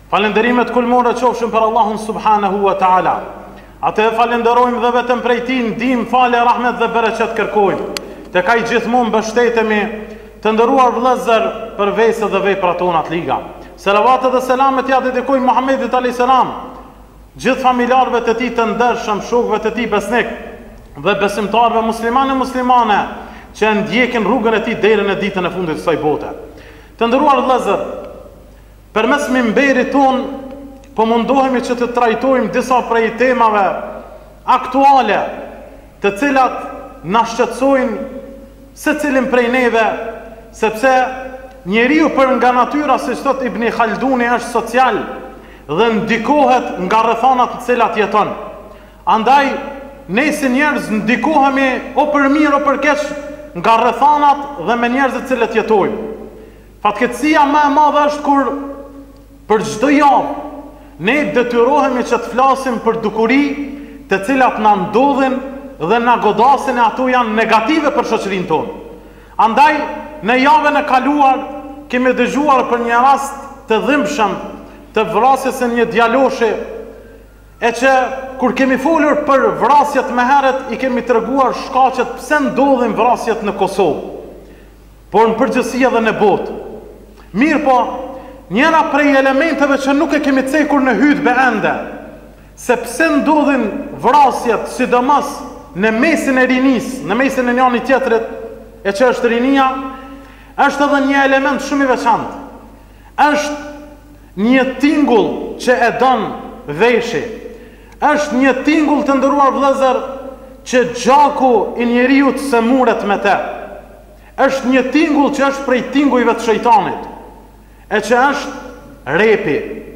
Falenderimet kulmore qofshin për Allahun subhanahu wa ta'ala. Atë e falenderojmë dhe vetëm prej tij ndihmë, falë, rahmet dhe bereqet kërkojmë. Tek ai gjithmonë mbështetemi, të nderuar vëllezër, për vesët dhe veprat tona të liga. Selavatet dhe selamet ja dedikojmë Muhamedit alayhis salam, gjithë familjarëve të tij të ndershëm, shokëve të tij besnik dhe besimtarëve muslimanë e muslimane që ndjekin rrugën e tij deri në ditën e fundit të kësaj bote. Të nderuar vëllezër, përmes mimberit ton po mundohemi që të trajtojmë disa prej temave aktuale, të cilat na shqetësojnë secilin prej neve, sepse njeriu për nga natyra, siç thot Ibn Khalduni, është social dhe ndikohet nga rrethonat të cilat jeton. Andaj ne si njerëz ndikohemi o për mirë o për keq nga rrethonat dhe me njerëzit të cilët jetojmë. Fatkeqësia më e madhe është kur për çdo javë ne detyrohemi që të flasim për dukuri të cilat na ndodhin dhe na godasin, e ato janë negative për shoqërinë tonë. Andaj në javën e kaluar kemi dëgjuar për një rast të dhimbshëm të vrasjes së një djaloshi, e që kur kemi folur për vrasjet më herët i kemi treguar shkaqet pse ndodhin vrasjet në Kosovë, por në përgjithësi edhe në botë. Mirë po, njëra prej elementeve që nuk e kemi cekur në hutbë ende, se pse ndodhin vrasjet sidomos në mesin e rinisë, në mesin e njëri tjetrit, e që është rinia, është edhe një element shumë i veçantë. Është një tingull që e don veshi. Është një tingull, të nderuar vëllezër, që gjaku i njeriu se muret me të. Është një tingull që është prej tingujve të shejtanit, e që është repi,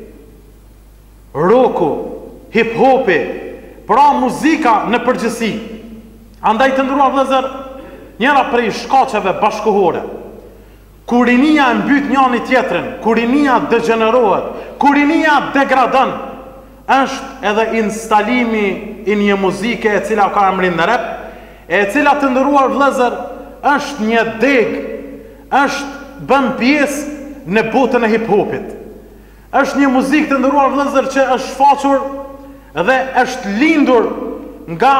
roku, hip-hopi, pra muzika në përgjithësi. Andaj të nderuar vëllezër, njëra prej shkaqeve bashkëkohore, kur rinia e mbyt njëri tjetrin, kur rinia degenerohet, kur rinia degradon, është edhe instalimi i një muzike e cila ka emrin në rap, e cila, të nderuar vëllezër, është një deg, është bën pjesë në botën e hip-hopit. Është një muzikë, të nderuar vëllezër, që është shfaqur dhe është lindur nga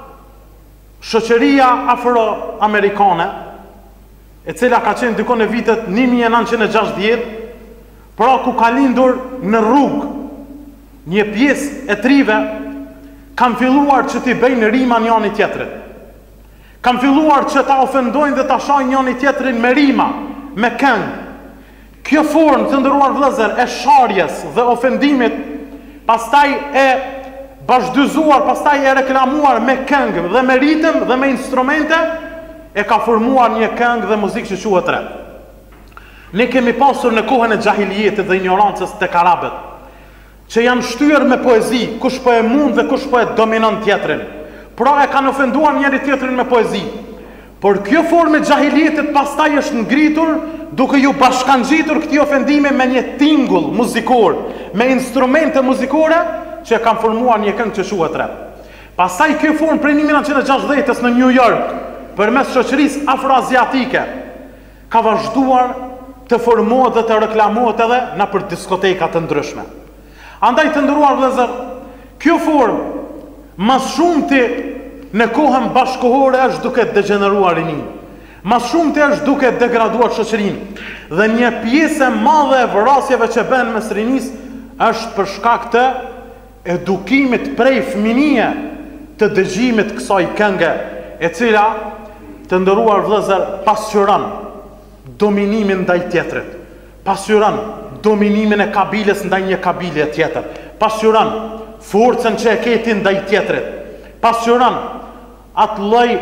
shoqëria afroamerikane, e cila ka qenë diku në vitet 1960, pra ku ka lindur në rrugë. Një pjesë e trive kanë filluar që t'i bëjnë rima njëri tjetrit. Kanë filluar që ta ofendojnë dhe ta shajnë njëri tjetrin me rima, me këngë. Kjo formë, të nderuar vëllezër, e sharjes dhe ofendimit, pastaj e bashkëdyzuar, pastaj e reklamuar me këngë dhe me ritëm dhe me instrumente, e ka formuar një këngë dhe muzikë që quhet rap. Ne kemi pasur në kohën e xahiliyetit dhe ignorancës tek arabët, që janë shtyrë me poezi, kush po e mund dhe kush po e dominon tjetrin. Pra e kanë ofenduar njëri tjetrin me poezi. Por kjo formë e xahiliyetit pastaj është ngritur duke ju bashkangjitur këtij ofendimi me një tingull muzikor, me instrumente muzikore që kanë formuar një këngë që quhet rap. Pastaj kjo formë prej 1960-s në New York, përmes shoqërisë afroaziatike, ka vazhduar të formohet dhe të reklamohet edhe në për diskoteka të ndryshme. Andaj të nderuar vëllezër, kjo formë mas shumti në kohën bashkëkohore është duke degeneruar rinin. Mas shumti është duke degraduar shoqërinë. Dhe një pjesë e madhe e vrasjeve që bën mes rinisë është për shkak të edukimit prej fëminie të dëgjimit kësaj kënge, e cila, të nderuar vëllezër, pasqyron dominimin ndaj tjetrit. Pasqyron dominimin e kabiles ndaj një kabile tjetër. Pasqyron forcën që e keti ndaj tjetrit. Pasqyron atë lloj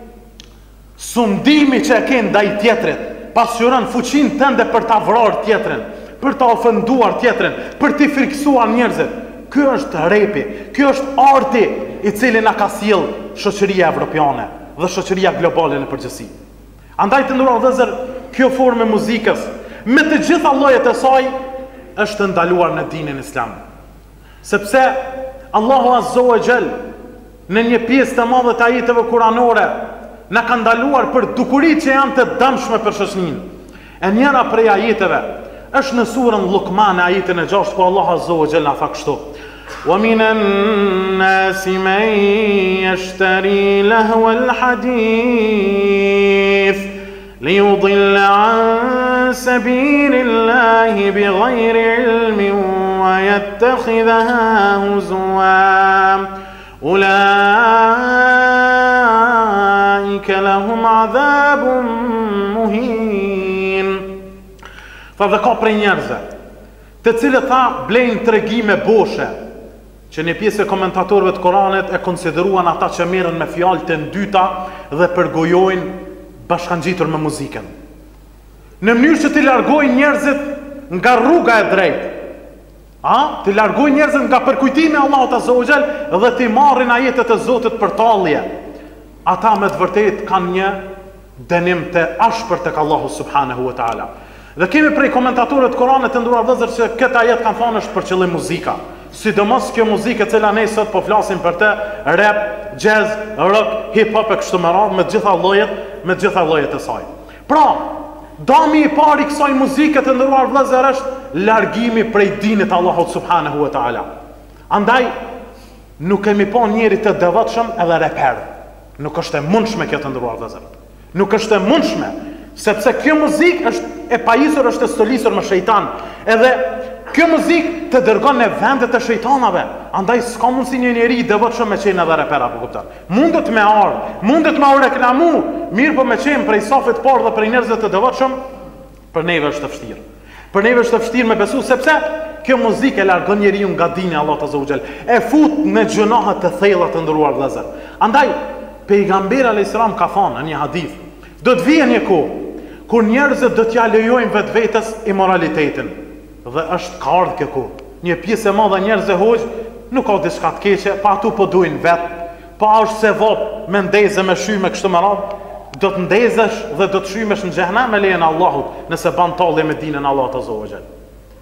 sundimi që e ke ndaj tjetrit. Pasqyron fuqinë tënde për ta vrarë tjetrin, për ta ofenduar tjetrin, për t'i friksuar njerëzit. Ky është repi, ky është arti i cili na ka sjell shoqëria evropiane dhe shoqëria globale në përgjithësi. Andaj të nderuar vëllezër, kjo formë e muzikës, me të gjitha llojet e saj, është ndaluar në dinin islam. Sepse Allahu Azza wa Jall në një pjesë të madhe të ajeteve kuranore na ka ndaluar për dukuritë që janë të dëmshme për shoqërinë. E njëra prej ajeteve është në surën Luqman ajetin e 6 ku Allah Azza wa Jalla tha kështu: "Wa minan nasi man yashtari lahwa al-hadith liyudilla an sabilillahi bighayri ilmin wa yattakhidhaha huzwa ulaika lahum adhabun muhin." Tha dhe ka prej njerëzve të cilët tha blejnë tregime boshe, që një pjesë e komentatorëve të Koranit e konsideruan ata që merren me fjalë të ndyta dhe përgojojnë bashkangjitur me muzikën, në mënyrë që të largojnë njerëzit nga rruga e drejtë, të largojnë njerëzit nga përkujtimi i Allahut Azza wa Jall dhe të marrin ajetet e Zotit për tallje. Ata me të vërtetë kanë një dënim të ashpër tek Allahu subhanahu wa taala. Dhe kemi prej komentatorëve të Koranit të nderuar vëllezër që këtë ajet kanë thënë është për qëllim muzika. Sidomos kjo muzikë e cila ne sot po flasim për të, rap, jazz, rock, hip hop e kështu me radhë, me të gjitha llojet e saj. Pra, dami i parë i kësaj muzike të nderuar vëllezër është largimi prej dinit të Allahut subhanahu wa taala. Andaj nuk kemi pa njëri të devotshëm edhe reper. Nuk është e mundshme kjo të nderuar vëllezër. Nuk është e mundshme, sepse kjo muzikë është e pajisur, është e stolisur me shejtan. Edhe kjo muzikë të dërgon në vendet e shejtanave. Andaj s'ka mundsi një njeri i devotshëm me qenë edhe reper apo kupton. Mundet me ardh, mundet me u reklamu, mirë po me qenë prej safit parë dhe prej njerëzve të devotshëm, për neve është të vështirë. Për neve është të vështirë me besu, sepse kjo muzikë e largon njeriu nga dini Allahut Azza wa Jall, e fut në gjunahe të thella të nderuar vëllezër. Andaj pejgamberi alayhis salam ka thënë në një hadith, do të vijë një kohë kur njerëzit do t'ja lejojnë vetvetes immoralitetin. Dhe është ka ardhur kjo kohë. Një pjesë e madhe njerëzve hoq nuk ka diçka të keqe, pa atu po duin vet, pa është se vop me ndezë me shyme kështu me radhë, do të ndezesh dhe do të shymesh në xhehenem me lejen e Allahut, nëse ban tallje me dinën e Allahut Azza wa Jall.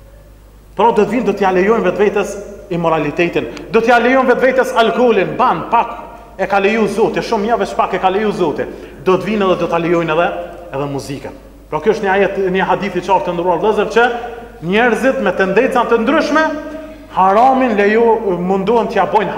Por do të vinë do t'ja lejojnë vetvetes immoralitetin, do t'ja lejojnë vetvetes alkoolin, ban pak e ka leju Zoti, shumë javë pak e ka leju Zoti. Do të vinë edhe do ta lejojnë edhe muzikën. Pra kjo është një ajet, një hadith i qartë të nderuar vëllezër që njerëzit me tendenca të ndryshme haramin mundohen t'ja bojnë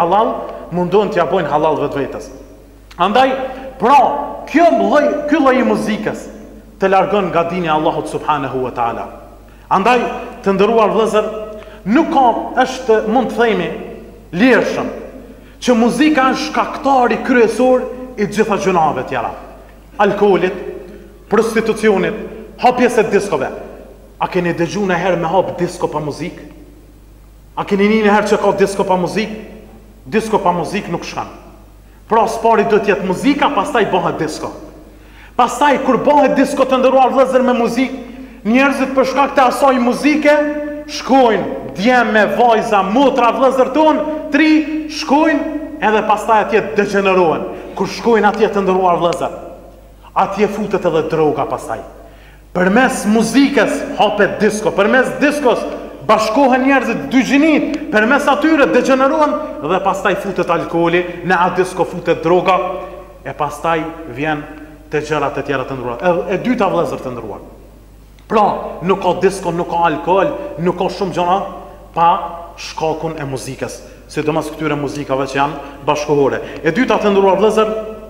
halal vetvetes. Andaj, pra, ky lloj i muzikës të largon nga dini i Allahut subhanahu wa taala. Andaj, të nderuar vëllezër, nuk është mund të themi lirshëm që muzika është shkaktari kryesor i gjitha gjunave tjera. Alkoolit, prostitucionit, hapjes e diskove. A keni dëgju në herë me hap disko pa muzik? A keni një herë që ka disko pa muzik? Disko pa muzik nuk shkan. Pra spari do t'jetë muzika, pastaj bëhet disko. Pastaj kur bëhet disko të nderuar vëllezër me muzik, njerëzit për shkak të asaj muzike shkojnë djem me vajza, motra vëllezër ton, tri shkojnë edhe pastaj atje degenerohen. Kur shkojnë atje të nderuar vëllezër, atje futet edhe droga pastaj. Përmes muzikës hapet disko, përmes diskos bashkohen njerëzit dy gjinit, përmes atyre degenerohen dhe pastaj futet alkooli, në atë disko futet droga, e pastaj vjen të gjërat e tjera të ndëruar. E dyta vëllezër të ndëruar. Pra, nuk ka disko, nuk ka alkool, nuk ka shumë gjëra pa shkakun e muzikës, sidomos këtyre muzikave që janë bashkohore. E dyta të ndëruar vëllezër,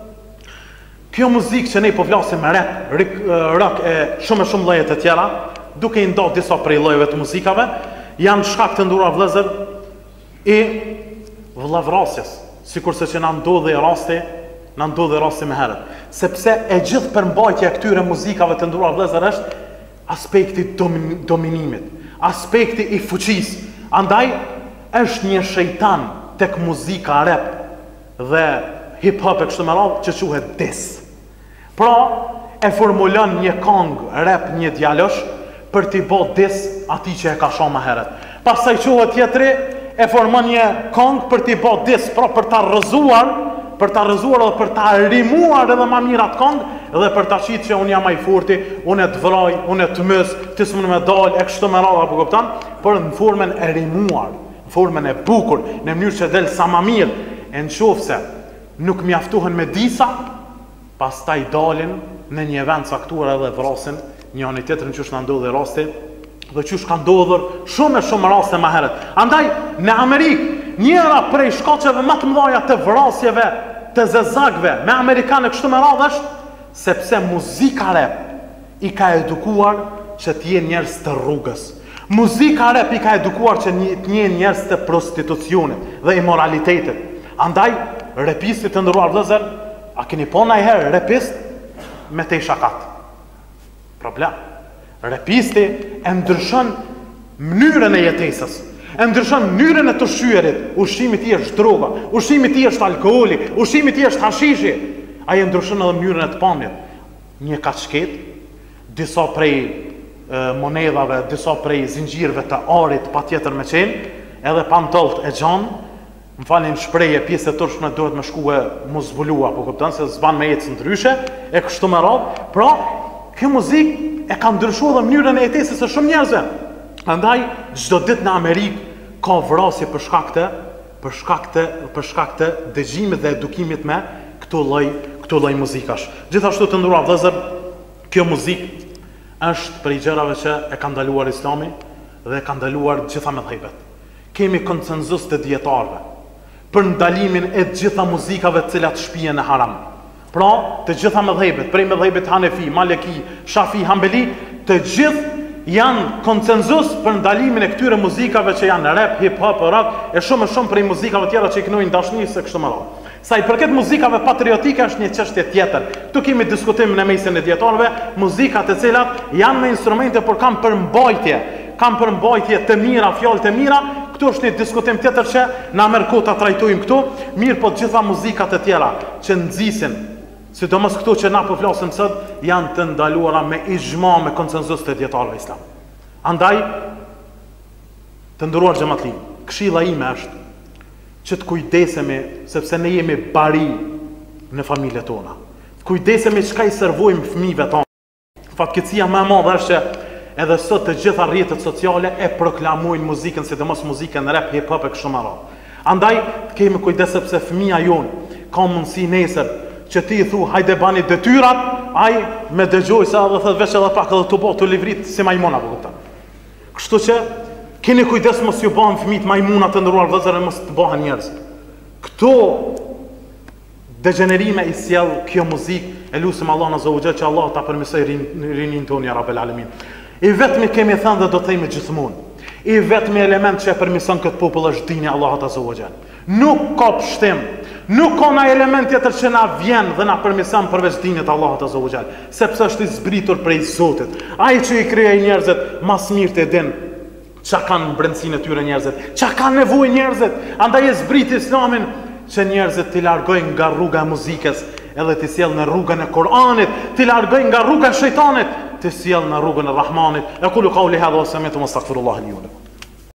kjo muzikë që ne po flasim me rap, rock e shumë lloje të tjera, duke i ndarë disa prej llojeve të muzikave, janë shkak të nderuar vëllezër i vëllavrasjes, sikurse që na ndodhi rasti më herët. Sepse e gjithë përmbajtja e këtyre muzikave të nderuar vëllezër është aspekti dominimit, aspekti i fuqisë. Andaj është një shejtan tek muzika rap dhe hip hop e kështu me radhë që quhet diss. Pra, e formulon një këngë rap, një djalosh për t'i bë diss atij që e ka shoh më herët. Pastaj quhet tjetri e formon një këngë për t'i bë diss, pra për ta rrëzuar dhe për ta rimuar edhe më mirë atë këngë dhe për ta qitë që unë jam më i forti, unë e të vroj, unë e të mës, ti s'më me dal e kështu me radhë apo kupton, por në formën e rimuar, në formën e bukur, në mënyrë që del sa më mirë. E nëse nuk mjaftohen me disa, pastaj dalin në një vend caktuar edhe vrasin njëri tjetrin, që është na ndodhi rasti dhe qysh ka ndodhur shumë e shumë raste më herët. Andaj në Amerikë, njëra prej shkaqeve më të mëdha të vrasjeve të zezakëve me amerikanë kështu me radhë është sepse muzika rap i ka edukuar që të jenë njerëz të rrugës. Muzika rap i ka edukuar që të jenë njerëz të prostitucionit dhe imoralitetit. Andaj rapistit të ndëruar vëllezër, a keni po ndonjëherë rapist me te shakat? Problem. Rapisti e ndryshon mënyrën e jetesës, e ndryshon mënyrën e të ushqyerit. Ushqimi i tij është droga, ushqimi i tij është alkooli, ushqimi i tij është hashishi. Ai e ndryshon edhe mënyrën e të pamjet. Një kaçket, disa prej monedhave, disa prej zinxhirëve të arit patjetër me qenë, edhe pantollt e gjanë, më falin shprehje, pjesë e tërshme duhet me shkue mu zbulua, po kupton se zban me jetës ndryshe, e kështu me radhë. Pra, kjo muzikë e ka ndryshuar dhe mënyrën e jetesës së shumë njerëzve. Andaj çdo ditë në Amerikë ka vrasje për shkak të dëgjimit dhe edukimit me këto lloj muzikash. Gjithashtu të nderuar vëllezër, kjo muzikë është prej gjërave që e ka ndaluar Islami dhe e ka ndaluar gjitha mëdhëbet. Kemi konsenzus të dietarëve për ndalimin e gjitha muzikave të cilat shpihen në haram. Pra, të gjitha mëdhëbet, prej mëdhëbit Hanefi, Maliki, Shafi, Hambeli, të gjithë janë konsenzus për ndalimin e këtyre muzikave që janë rap, hip hop, rock e shumë prej muzikave tjera që i kënojnë dashnisë e kështu me radhë. Sa i përket muzikave patriotike është një çështje tjetër. Këtu kemi diskutim në mesin e dietarëve, muzika të cilat janë me instrumente por kanë përmbajtje të mira, fjalë të mira. Këtu është një diskutim tjetër që na merr kohë ta trajtojmë këtu. Mirë, po gjitha muzikat e tjera që nxisin, sidomos këto që na po flasim sot, janë të ndaluara me ixhma, me konsenzus të dietarëve islam. Andaj, të nderuar xhamatli, këshilla ime është që të kujdesemi, sepse ne jemi bari në familjet tona. Të kujdesemi çka i servojmë fëmijëve tonë. Fatkeqësia më e madhe është që edhe sot të gjitha rrjetet sociale e proklamojnë muzikën, sidomos muzikën rap, hip hop e kështu me radhë. Andaj të kemi kujdes sepse fëmia jonë ka mundësi nesër që ti i thu hajde bani detyrat, ai me dëgjoj se edhe thot veç edhe pak edhe të bëj të livrit si majmona po kupton. Kështu që keni kujdes mos ju bëhen fëmijët majmuna të ndëruar vëllezër e mos të bëhen njerëz. Këto degenerime i sjell kjo muzikë, e lutim Allahun azza wa jall që Allah ta përmirësoj rinin tonë ya rabbel alamin. I vetmi kemi thënë dhe do të themi gjithmonë. I vetmi element që e përmirëson këtë popull është dini Allahut azza wa jall. Nuk ka pështim, nuk ka na element tjetër që na vjen dhe na përmirëson përveç dinit Allahut azza wa jall, sepse është i zbritur prej Zotit. Ai që i krijoi njerëzit mas mirë të din çka kanë brendësinë e tyre njerëzit, çka kanë nevojë njerëzit. Andaj e zbrit Islamin që njerëzit t'i largojnë nga rruga e muzikës, edhe t'i sjellë në rrugën e Kur'anit, t'i largojnë nga rruga e shejtanit, t'i sjellë në rrugën e Rahmanit. Aqulu qawli hadha wa sami'tu wastaghfirullaha li wa lakum.